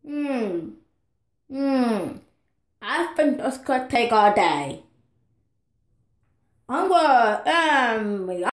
Hmm. Hmm. I think this could take all day. I'm gonna